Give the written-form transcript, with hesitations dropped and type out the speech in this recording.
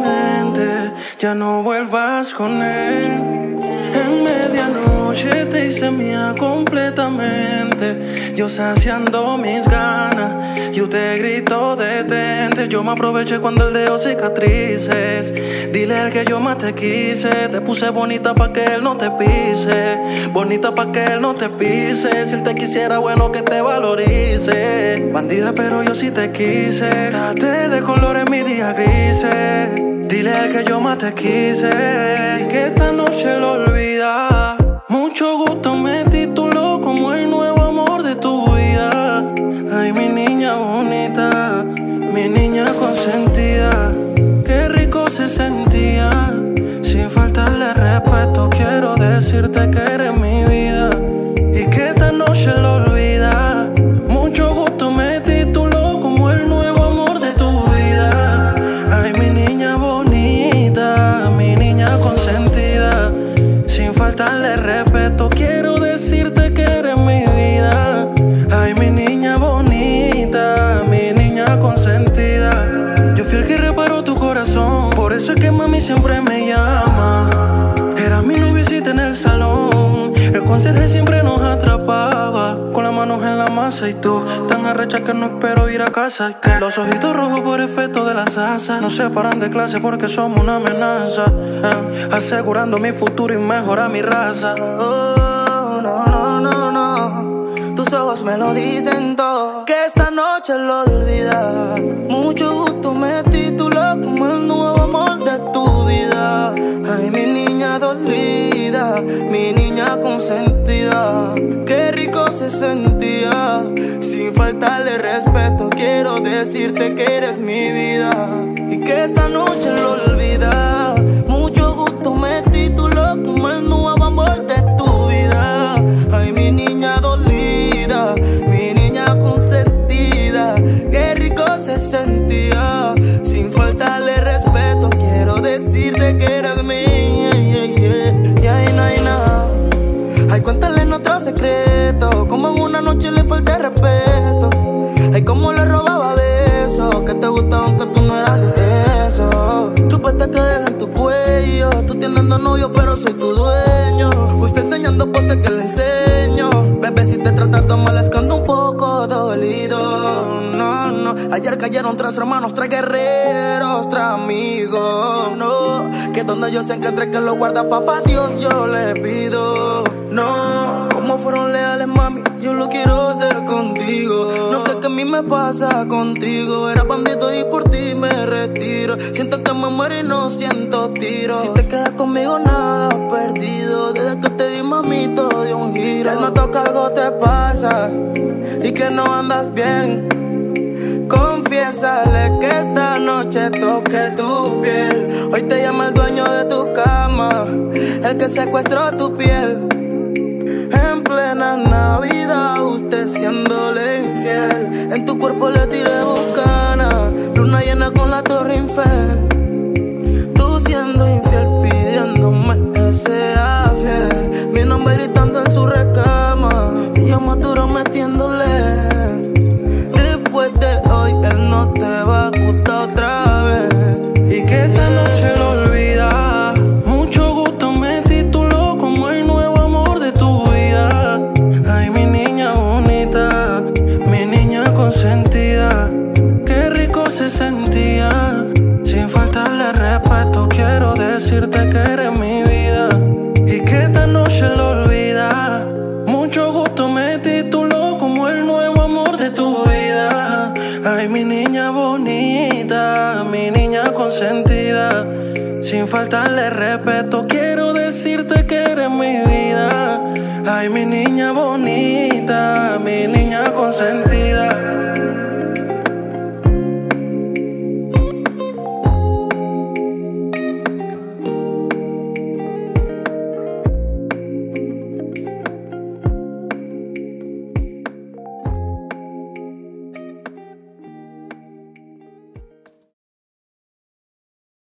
mente, ya no vuelvas con él. En medianoche te hice mía completamente, yo saciando mis ganas y usted gritó detente. Yo me aproveché cuando él dejó cicatrices. Dile a él que yo más te quise, te puse bonita pa' que él no te pise, bonita pa' que él no te pise. Si él te quisiera, bueno que te valorice. Bandida pero yo sí te quise, date de colores mis días grises. Dile a él que yo más te quise y que esta noche lo olvida. Mucho gusto me tituló como el nuevo amor de tu vida. Ay, mi niña bonita, mi niña consentida. Qué rico se sentía. Sin faltarle respeto, quiero decirte que eres mi vida y que esta noche lo olvida. Mucho gusto me tituló como el nuevo amor de tu vida. Ay, mi niña bonita, mi niña consentida. Sin faltarle respeto, quiero decirte que eres mi vida. Ay, mi niña bonita, mi niña consentida. Yo fui el que reparó tu corazón, por eso es que mami siempre me llama. Era mi noviecita en el salón, el conserje siempre nos atrapaba, con las manos en la masa y tú tan arrecha que no espero ir a casa. Y que los ojitos rojos por efecto de la salsa nos separan de clase porque somos una amenaza, asegurando mi futuro y mejorar mi raza. Oh, no, no, no, no, tus ojos me lo dicen todo, que esta noche lo olvidas. Mucho gusto me tituló como el nuevo amor de tu vida. Ay, mi niña dolida, mi niña consentida. Qué rico se sentía. Sin faltarle respeto, quiero decirte que eres mi vida y que esta noche lo olvidas. Mucho gusto me tituló como el nuevo amor de tu vida. Ay, mi niña dolida, mi niña consentida. Qué rico se sentía. Sin faltarle respeto, quiero decirte que eres mía. Y ahí no hay nada. Ay, cuéntale nuestro secreto, como en una noche le falté respeto. Ay, como le robaba besos, que te gustaba aunque tú no eras de eso. Chupete que deja en tu cuello, tú teniendo novio pero soy tu dueño. Usted enseñando poses que le enseño. Bebé, si te tratas mal es que ando un poco dolido. No, no, ayer cayeron 3 hermanos, 3 guerreros, 3 amigos. No, que donde yo se encuentre que lo guarda papá Dios yo le pido. No, como fueron leales mami, yo lo quiero hacer contigo. No sé qué a mí me pasa contigo. Era bandito y por ti me retiro. Siento que me muero y no siento tiro. Si te quedas conmigo nada perdido. Desde que te vi mami todo dio un giro. No toca algo te pasa y que no andas bien. Confiésale que esta noche toque tu piel. Hoy te llama el dueño de tu cama, el que secuestró tu piel. En plena Navidad, usted siéndole infiel. En tu cuerpo le tiré bucana, luna llena con la torre Eiffel. Tú siendo infiel, pidiéndome que sea fiel. Mi nombre gritando en su recama y yo más duro metiéndole. Después de hoy, él no te va a gustar otra vez y que esta noche lo olvida. Mucho gusto me tituló como el nuevo amor de tu vida. Ay, mi niña bonita, mi niña consentida. Qué rico se sentía. Sin faltarle respeto, quiero decirte que eres mi vida y que esta noche lo olvida. Mucho gusto me tituló como el nuevo amor de tu vida. Ay, mi niña bonita, mi niña consentida. Sin faltarle respeto, quiero decirte que eres mi vida. Ay, mi niña bonita, mi niña consentida.